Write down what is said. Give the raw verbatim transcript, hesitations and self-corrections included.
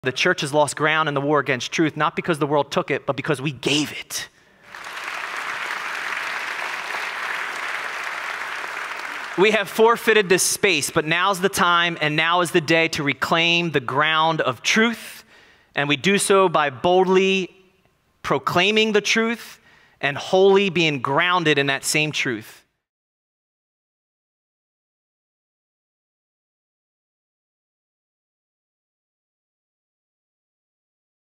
The church has lost ground in the war against truth, not because the world took it, but because we gave it. We have forfeited this space, but now's the time and now is the day to reclaim the ground of truth. And we do so by boldly proclaiming the truth and wholly being grounded in that same truth.